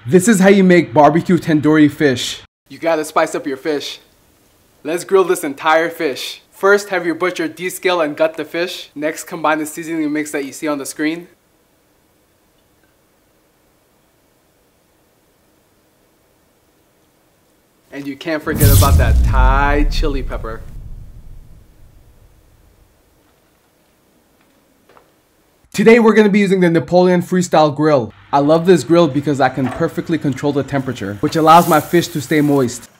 This is how you make barbecue tandoori fish. You gotta spice up your fish. Let's grill this entire fish. First, have your butcher descale and gut the fish. Next, combine the seasoning mix that you see on the screen. And you can't forget about that Thai chili pepper. Today we're going to be using the Napoleon Freestyle Grill. I love this grill because I can perfectly control the temperature, which allows my fish to stay moist.